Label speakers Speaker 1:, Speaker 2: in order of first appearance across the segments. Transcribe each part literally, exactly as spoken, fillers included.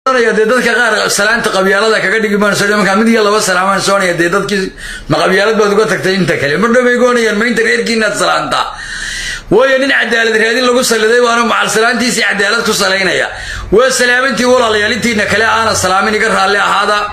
Speaker 1: يا ديدك غير سلامت قبيلة كقدر يجيبون سلام كامل يلا بس سلام سوني يا ديدك ما قبيلة بدو تكتين أنت كلام مرة بيقولون يا المين تغير كينات سلامتا وين عدالة هذه اللي قصة اللي وانا مع السلامتي سي عدالة تصلينا يا والسلامتي ولا اللي انتي نكلا أنا سلامي نقرها عليه هذا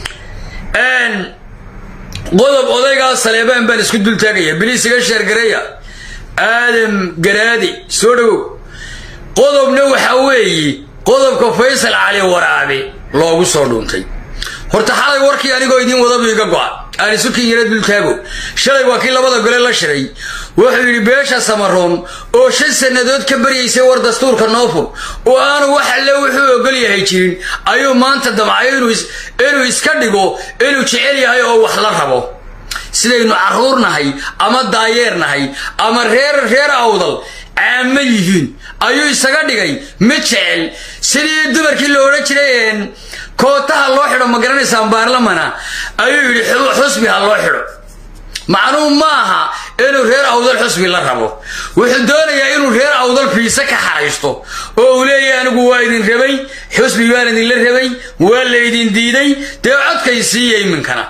Speaker 1: أن قلب أضيق السلامين بين سكوت التاجية بليس يشر قرية آدم قرادي سورو قلب نو حوي قلب كفيصل علي ورابي لو قصة دونتي هرت حالي وركي أنا قايدين وضبي يقطع أنا سكين يرد بالكابو شلي وكيل لبضة قال لا شري وحي بيش سمرهم أو شل سندود كبر يسوي دستور كنافو وأنا واحد لو وحي قال يهيجين أيوة ما أنت دم عينه إنه يسكدقو إنه تعلي هاي أو وحلا ربو سيدنا عرورنا هاي أما دايرنا هاي أما غير غير أوضل عاميين أيوة يسكدقي متشعل سيدي الدبر كله ورجلين كوتها الله حلو مقرني سامبار لمنا أيوة حسبي الله حلو معلوم معها إنه غير أوضل حسبي الله ربو وحدونا يا إنه غير أوضل في سكة حاجته أولي أنا قوايدين ربي حسبي والدين اللي ربي والدين ديدي تبعد كيسية من كنا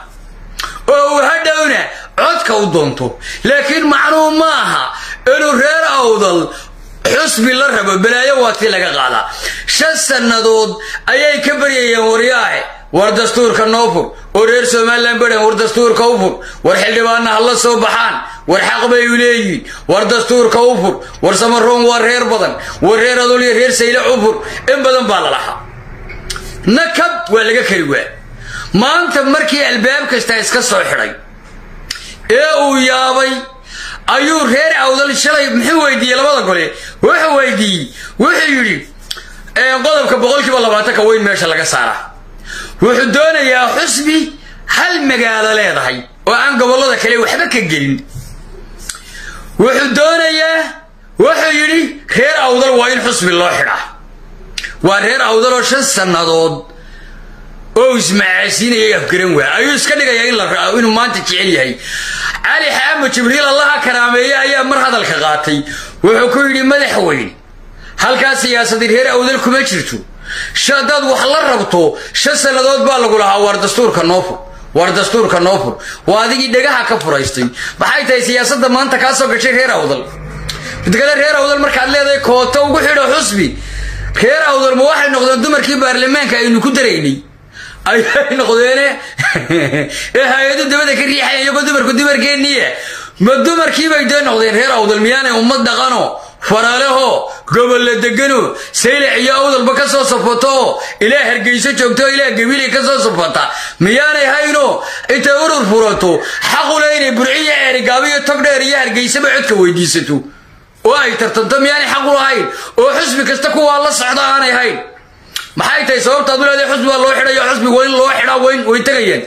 Speaker 1: وهدونا عد كودونته لكن معلوم معها إنه غير أوضل حسبي الله ربو بلا يواتي لك غالا شس النضود أي كبر يا ورياي وردستور كنوفر ورير سومالان بدن وردستور كوفر ورحل دبانا الله سبحان ورحق بيولي وردستور كوفر ورسمرون ورير بدن ورير ادولي رير سيل عفر ان بدن بالله نكب ولا كريوا ما انت مركي الباب كستا اسك سو خيري اي او يابي ايو رير اودل شلي مخو ويدي لبدا غولي وخو ويدي وخو يري ee qodobka boqolkiiba labaatan ka weyn meesha laga saara wuxuu doonayaa xusbi hal magaalo leedahay oo aan gobolada kale waxba ka gelin wuxuu doonayaa wuxuu yiri reer awdal waa in xusbi loo xidhaa waa reer awdal oo shan sanadood oo ismaaciinaya afgaran waa ayuu iska dhigayaa in la raaco inuu maanta jecel yahay Ali Xamed Jibriil Allah karaameeyay ayaa mar hadalka qaatay wuxuu ku yiri madaxweyne halka siyaasadii reer awdal kuma jirto shadad wax la rabto shan sanadood baa lagu lahaa war dastuurka noofur war dastuurka noofur waadigi dhagaha ka furaystay maxay tahay siyaasadda maanta ka soo gashay reer awdal midkale reer awdal markaad leedahay koota ugu xidho xusbi reer awdal ma waxay noqdeen dumarkii baarlamaanka aynu ku dareynay ay noqdeen ee hay'adda dawladda ka riixay iyagu dumarku dumarkeeniye ma dumarkii bay noqdeen reer awdal miyaanay ummad dhaqano faraaleho gobol degano seyl iyo awdal ba ka soo safato ilaa hargeysa joogto ilaa gabiil ka soo safata miyaanay hayno inta urur furato xaq u leeyahay burciya erigaabiyo togdheer iyo hargeysa ba codka weydiisato oo ay tartanto miyaanay xaq u lahayn oo xusbi kasta ku waa la socda aanay hayn maxay tahay sababta aad u leedahay xusbi waa loo xidhayo xusbi weyn loo xidhaa weyn way tagayaan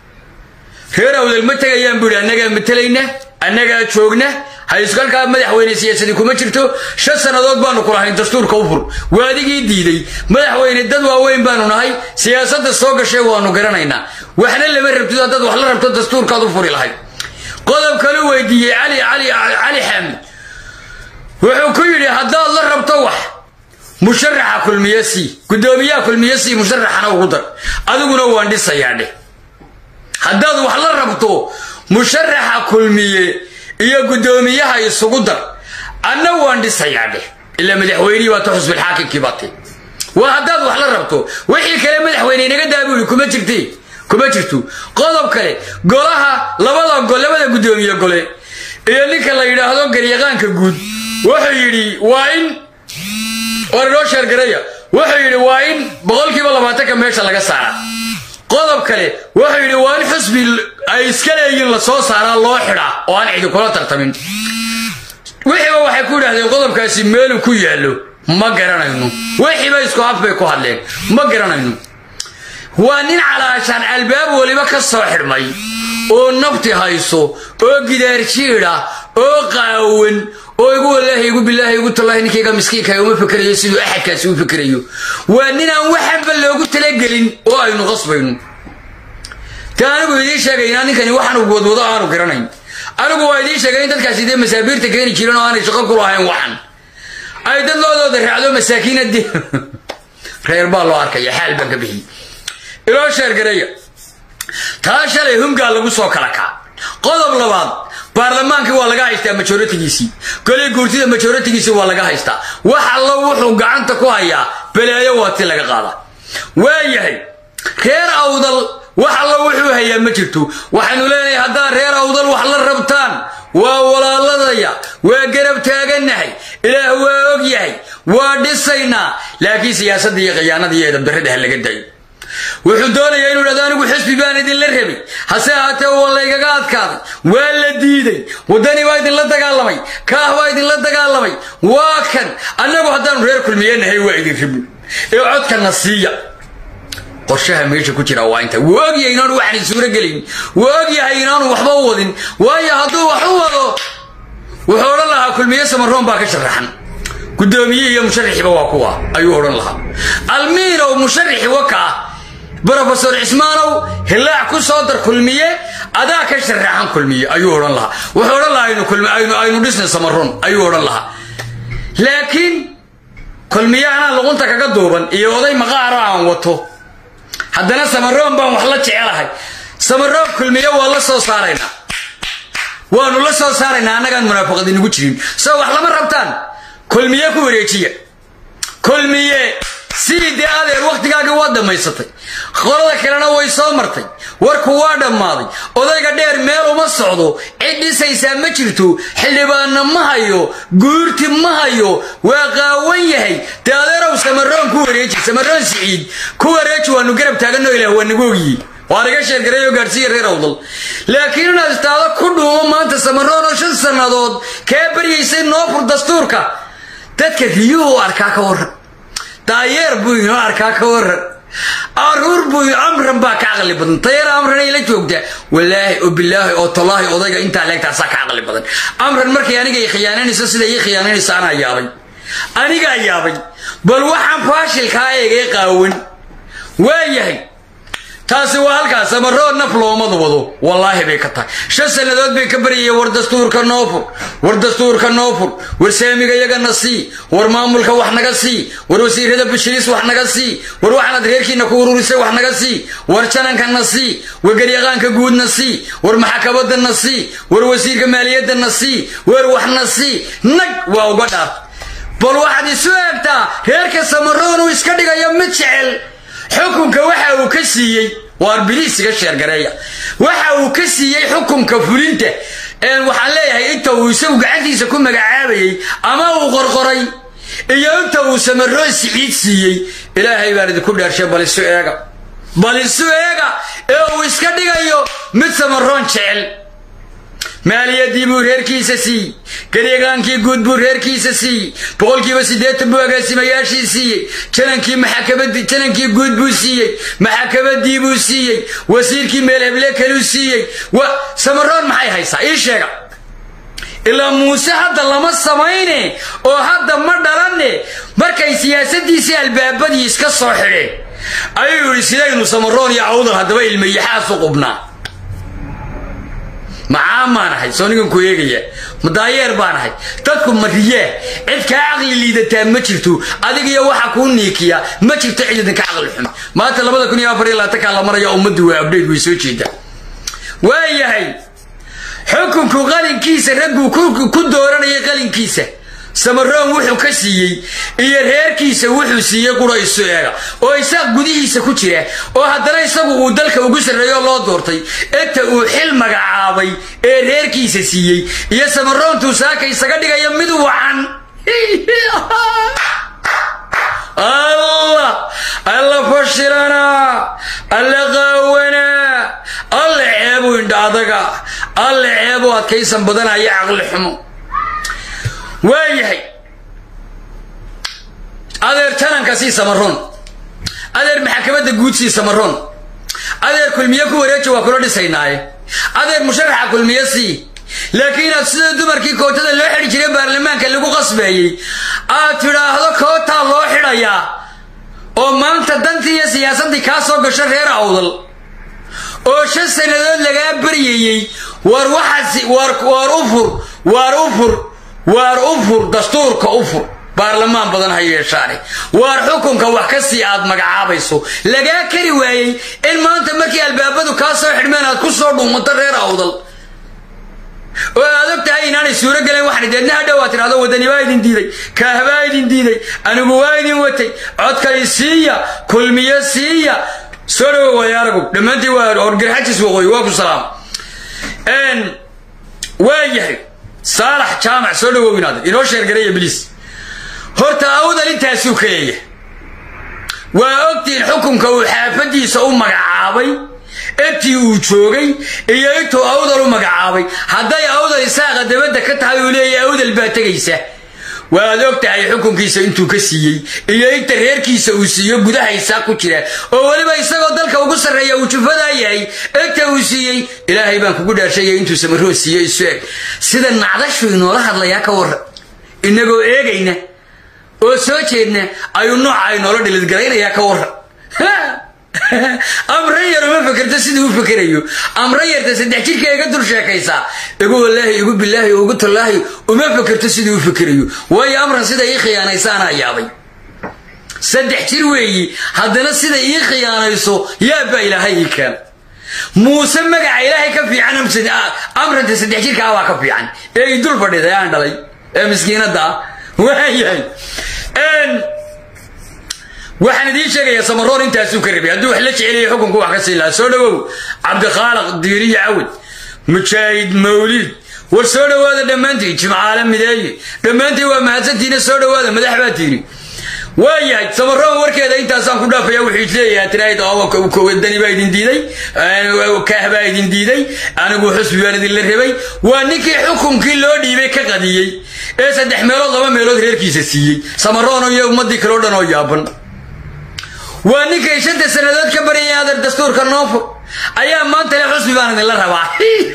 Speaker 1: reer awdal ma tagayaan buu anaga matalayna anaga joogna hayskalka madaxweyne siyaasadii kuma jirto shan sanadood baanu ku lahayn dastuurka u fur waadigii diiday madaxweyne dad waaweyn baanu nahay siyaasadda soo gashay waanu garanaynaa waxna lama rabto dad wax la rabto dastuurka u furi lahayd qodob kale weydiiyay Ali Ali Ali Xamed wuxuu ku yiri haddaad la rabto wax musharaxa kulmiyasi gudoomiyaha kulmiyasi musharaxana ugu dar adiguna waan dhisayaa haddaad wax la rabto musharaxa kulmiye iyo gudoomiyaha isugu dar anna waan dhisayaa ila madaxweynaha waa xusbi xaakimkii baatay waa haddaad wax la rabto wixii kale madaxweyne inaga daabuli kuma jirtay kuma jirto qodob kale golaha labada gol labada gudoomiye gole iyo ninka la yiraahdo garyaqaanka guud wuxuu yiri waa in waroo shargaraya wuxuu yiri waa in boqolkiiba labaatan ka meesha laga saara qodob kale wuxuu yiri waa in xusbi ay iska leeyihiin la soo saaraa loo xidhaa oo aan cid kula tartamin wixii waxay ku yiraahdeen qodobkaasi meel ku yaalo ma garanayno wixii bay isku hab bay ku hadleen ma garanayno waa nin calaashan albaab waliba ka soo xirmay oo nafti hayso oo gidaar jiira oo qaawan oo igu wallahi igu billahi igu tallahi ninkayga miskiinka uma fikirayo sidoo axadkaasi u fikirayo waa nin aan waxba loogu talagelin oo aynu qasbayno taanigu idin sheegay in ninkani waxaan ugu wadwado aanu garanayn anigu waa idin sheegay in dadkaasi de masaabiirta keeni jireen oo aanay shaqo ku lahayn waxan ay dad loodooda raacdo masaakiinadii reer baa loo arkaya xaal baan ka bixiyey ilaa sheergareeya taa shalay hungaa lagu soo kala kaca qodob labaad baarlamaanka waa laga haystaa majoritigiisii golay guurtida majoritigiisii waa laga haystaa wax alla wuxuu gacanta ku hayaa balaayo waati laga qaada waayahay reer awdal wax alla wuxuu hayaa ma jirto waxaanu leenahay haddaan reer awdal wax la rabtaan waa walaaladaya waa garab taaganahay ilaah waa og yahay waa dhisaynaa laakiin siyaasadda iyo khiyaanada iyo edabdarrada laga dayo wuxuu doonayaa inuu dhado anigu xisbi baan idin la rabay hase ahaatee waa laygaga adkaaday waa la diiday wadani waa idin la dagaalamay kaah waa idin la dagaalamay waa kan annagu haddaanu reer kulmiyanahay waa idin rabno ee codkana siiya qorshaha meesha ku jira waa inta wuu og yahay inaanu waxaan suura gelin wuu og yahay inaanu waxba u wadin waayo hadduu wax u wado wuxuu odhan lahaa kulmiye samaroon baa ka sharaxan gudoomiye iyo musharaxiba waa kuwa ayuu odhan lahaa almiinow musharaxi wakaa بروفيسور عثمانو هلاع كل صدر كلمية أداك الشرع عن كلمية أيوه الله وحول الله إنه كلمية أينو أينو ديسن سمرون أيوه الله لكن كلمية أنا لغنتك قدوبا يوضي مغارة عن وطو حدنا سمرون بان وحلتش على سمرون كلمية والله سو صارينا وانو لسو صارينا أنا كان منافقة دي نقول سو وحلا مربتان كلمية كوريتية كلمية سيدي هذا الوقت قاعد يوضع ما يستطيع خلاص كلنا ويسام مرتي وركوارد ماضي وذا قدير ميل وما صعدوا عدي سيسام مشرتو حلبان ما هيو قرت ما هيو وقاوية هي تقدر وسمرون كوريج سمرون سعيد كوريج ونقرب تاجنو إلى ونقولي وارجع شيء كريو قارسي غير أفضل لكن الناس تعال كلهم ما أنت سمرون وش السنة ضد كبر يصير نوفر دستورك تذكر يو أركاك ور طاير بوي أركاك ور أرور بوي أمر باك عقل بدن طير أمر نيل جوجة والله وبالله وطلاه وضيق أنت عليك تعساك عقل بدن أمر المرك يعني جاي خيانين سلسلة جاي خيانين سانا يابي أنا جاي يابي بل وحن فاشل كاي جاي قاون وياهي تاسو halka samaroon naflo madwado wallahi bay ka tahay shan sanadood bay ka bariyay war dastuurka noofur war dastuurka noofur war saamiga yaga nasi war maamulka wax naga sii war wasiirada bishiis wax naga sii war waxna reerkiina ku ururisay wax naga sii war jananka nasi war gariyaqaanka guud nasi war maxkamada nasi war wasiirka maaliyadda nasi war wax nasi nag waa uga dhaaf bal waxaad isu eegtaa reerka samaroon uu iska dhigayo mid jecel xukunka waxa uu ka siiyay war biliisiga sheergareeya waxa uu ka siiyay xukunka fulinta ee waxaan leeyahay inta uu isagu gacantiisa ku magacaabayay ama uu qorqoray iyo inta uu samaroon siciid siiyay ilaahay baa idinku dhaarshay bal isu eega bal isu eega ee uu iska dhigayo mid samaroon jecel maaliyadii buu reerkiisa sii gariyaqaankii guud buu reerkiisa sii boqolkiiba siddeetan buu agaasimayaashii siiyey janankii maxkamadii janankii guud buu siiyey maxkamadii buu siiyey wasiirkii meelheble kaluu siiyey wa samaroon maxay haysaa ii sheega ilaa muuse hadda lama samayne oo hadda ma dhalanne markay siyaasadiisii albaabadii iska soo xidheen ayuu yidhi sidaynu samaroon iyo awdal haddaba ilmayaxaas u qubnaa معامان هاي سونيكم كويجية مداير بان هاي تدكم مرية عد كعقل اللي ده تام مشرتو أديك يا واحد كون نيكيا ما شفت عيد كعقل الحين ما تلا كوني أفري لا تكلم مرة يا أمد وأبديت ويسوي ده ويا هاي حكم كوغالين كيسة رجو كل كل دورنا يغالين كيسة سمران وحو كسيي iyo reerkiisa wuxuu siiyay qura isuga oo isaga gudihiisa ku jira oo hadana isagu uu dalka ugu sareeyo loo doortay inta uu xil magacaabay ee reerkiisa siiyay iyo samaroontu saaka isaga dhigaya mid wacan Allah Allah fashilana Allah qawana Allah ceebo indhaadaga Allah ceebo adkaysan badan ay aqal xumo وياهي أدير تنان كسي سمرون أدير محكمة جودسي سمرون أدير كل مية كوريتش وكرودي سيناي أدير مشرح كل مية سي لكن أتصل دمر كي كوتا اللي حد يجري برلمان كله قصبي أترى هذا كوتا الله حرايا وما أنت دنتي سياسة دي كاسو قشر غير أوضل وش السنة اللي بريء وروح ور ورفر ورفر وار أفر دستور كأفر baarlamaan badan ha yeeshaane waar xukunka wax ka sii aad magacaabayso laga kari waayay in maanta markii albaabadu ka soo xidhmeen aad ku soo dhuumato reer awdal oo aad ogtahay inaanay suuro galeen waxaan deedna hadhow tiraado wadani waa idin diiday kaahbaa idin diiday anigu waa idin watay codkay siiya kulmiye siiya soo dhawo wayaaragu dhamaantii waa orgarxajis waqooyi waa ku salaam een waayahay saalax jaamac soo dhawo inaad inoo sheergareeya bilis horta awdal intaasuu ka leeyahay waa ogtiin xukunka uu xaafadiisa u magacaabay intii uu joogay iyo intuu awdal u magacaabay hadday awdal isaaqa dabadda ka tahay uu leeyahay awdal baa tegaysa waad ogtahay xukunkiisa intuu ka siiyey iyo inta reerkiisa uu siiyo gudahaysa ku jira oo waliba isagoo dalka ugu sarreeya uu jufada yahay inta uu siiyey ilaahay baan kugu dhaarshay intuu samaroo siiyey isoo sida nacdashu inoola hadlayaa ka war inagoo eegayna oo soo jeedna ayuu nooca ay noola dhilid garaynayaa ka war amran yar uma fakarto siduu u fakarayo amran yarta saddex jirka iga dul sheekaysaa igu wallaahi igu billaahi ugu tallaahi uma fakarto siduu u fakarayo waayo amran sida ii khiyaanaysaana yaabay saddex jir weeyi haddana sida ii khiyaanayso yaabba ilaahay ii keen muuse magaca ilaahay ka fiican amranta saddex jirka waa ka fiican ee i dul fadhiday aan dhalay ee miskiinada waayahay waxaan idin sheegayaa samaroon intaasuu ka rabay hadduu wax la jeceliyay xukunku wax ka sii lahaa soo dhawow cabdikhaalaq diiriye cawad mujaahid mawlid war soo dhawaada dhammaantiin jimcaale mideeye dhammaantiin waa mahadsantiina soo dhawaada madax baa tiiri waayahay samaroon warkeeda intaasaan ku dhaafaya wuxuu isleeyahay tiraahid wadani baa idin diiday kaah baa idin diiday anigu xusbi baan idinla rabay waa ninkii xukunkii loo dhiibay ka qadiyey ee saddex meelood laba meelood reerkiisa siiyey samaroon iyo ummadii kale oo dhan oo yaaban waa ninkay shanta sanadood ka barayay adar dastuurka noofur ayaa maanta le xusbi baan idinla rabaa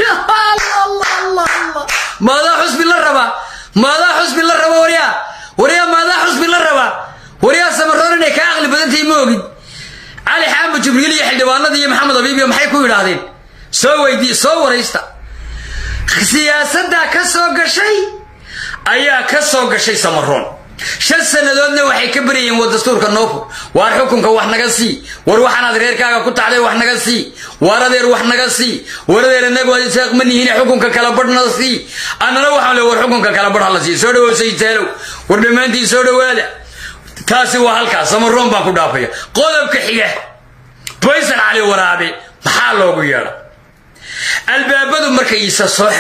Speaker 1: maadaa xusbi la rabaa maadaa xusbi la raba waryaa waryaa maadaa xusbi la rabaa waryaa samaroon inay ka aqli badantahay ma ogid cali xaamud jibriil iyo xildhibaanada iyo maxamed abiib iyo maxay ku yidhaahdeen soo weydii soo waraysta siyaasaddaa ka soo gashay ayaa ka soo gashay samaroon shan sanadoodna waxay ka barayeen waa dastuurka noofur waar xukunka wax naga sii war waxaanaad reerkaaga ku tacday wax naga sii waar adeer wax naga sii war adeer inagu isaaq ma nihiin xukunka kala badhna sii annana waxaan le war xukunka kala badh hala sii soo dhawow saytaalow war dhammaantiin soo dhawaada taasi waa halkaas samaroon baan ku dhaafaya qodobka xiga faysal cali waraabe maxaa loogu yeedha albaabadu markay isa soo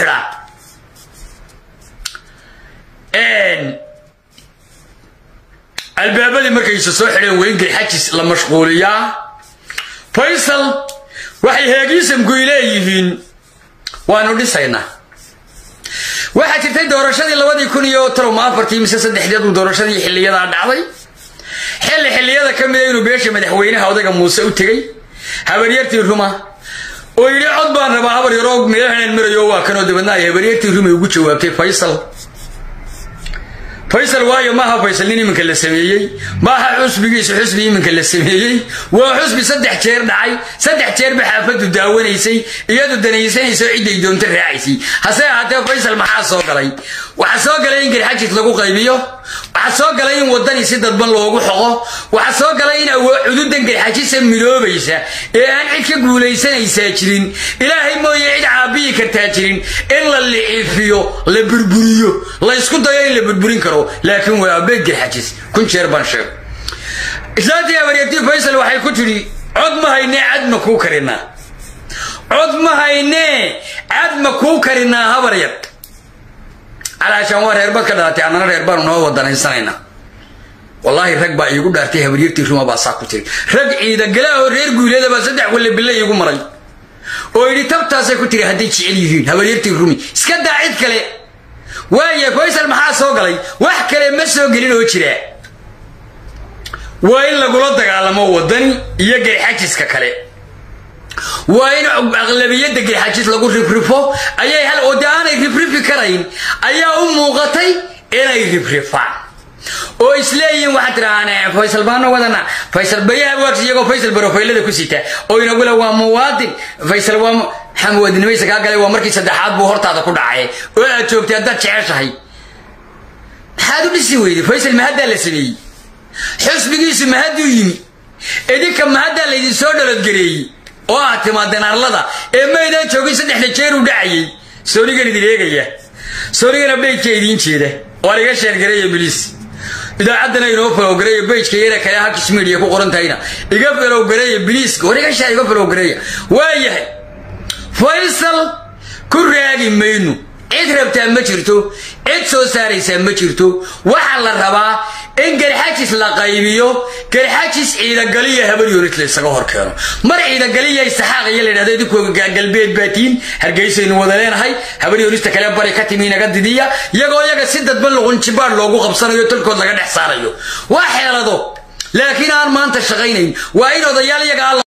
Speaker 1: xidhaan albaabadii markaysa soo xidheen weyngal xajis la mashquuliyaa faysal waxay heegiisamku leeyihiin waanu dhisaynaa waxaa jirtay doorashadii labadii kun iyo toloma afartii mise saddexdeed uu doorashadii xilliyadaa dhacday xilli xilliyada ka mida inuu beesha madaxweynaha odayga muuse u tegey habaryartii ruma oo yidhi cod baan rabaa habar yaroo meelahanaan marayo waa kanoo dabadna ay habaryartii rumay ugu jawaabtay faysal faysal waayo maaha faysal nin iminka la sameeyey maaha xusbigiisu xusbi iminka la sameeyey waa xusbi saddex jeer dhacay saddex jeer ba xaafadu daawanaysay iyadu danaysanayso ciday doonto raacaysay hase ahaatee faysal maxaa soo galay waxaa soo galay in garxajis lagu qaybiyo waxaa soo galay in wadani si dadban loogu xoqo waxaa soo galay in cududan garxajisa midoobaysa ee aan cid ka guulaysanaysaa jirin ilaahay mooye cid caabiyi kartaa jirin in la liciifiyo la burburiyo la isku dayo in la burburin karo laakiin waa beed garxajis kun jeer baan sheeg islaantii habaryartii faysal waxay ku tidhi cod ma haynee cad ma kuu karinaa cod ma haynee cad ma kuu karinaa habaryar calaashaan waa reer bad ka dhalatay annana reer baanu noo wadanaysanayna wallaahi rag baa iigu dhaartay habaryartii ruma baa saa ku tiri rag ciidagala oo reer guuleeda baa saddex walle bille iigu maray oo yidhi tabtaasay ku tiri hadday jecel yihiin habaryartii rumi iska daa cid kale waaya faysal maxaa soo galay wax kale ma soo gelin oo jira waa in lagula dagaalamo wadani iyo garxajiska kale waa in aqlabiyadda garxajis lagu rifrifo ayay hal oo aanay rifrifi karayn ayaa u muuqatay inay rifrifaan oo isleeyihiin waxaa tiraahdaa faysal baana wadana faysal bayaha waagsi iyagoo faysal barofaylada ku sita oo inagula waa muwaadin faysal waa xamuwadnimaysa kaa galay waa markii saddexaad buu hortaada ku dhacay oo aad joogtay haddaad jeceshahay محادو بسي ويدي فيصل مهدا لسمي حسب جيس مهدو يمي إديك مهدا اللي يسود للجري واعتماد نارلدا إما إذا شوكي سدح لشير وداعي سوري كان يدريجيه سوري كان بيت كيدين شيء ولا كشير جري بليس إذا عدنا ينوفر وجري بيت كيرة كلاه كشميري يكون قرن تاينا يقفل وجري بليس ولا كشير يقفل وجري وايه فيصل كل راجل منه إدرب تأمجرتو إدسو ساري سأمجرتو وحل الربا إن قرحاكس لقايبيو قرحاكس إذا قليا هبل يوريت لي سقهر كانوا مر إذا قليا يستحق يلي هذا يدكو قلبيت باتين هرجيس إنه وذلين هاي هبل يوريت كلام بركات مين قد ديا يجوا يجا سدة بلغون شبار لوجو خبصنا يتركوا لقى نحصاريو واحد هذا لكن أنا ما أنت شغينين وأين ضيالي يجا